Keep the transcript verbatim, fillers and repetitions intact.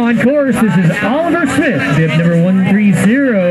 on course, this is Oliver Smith, bib number one three zero.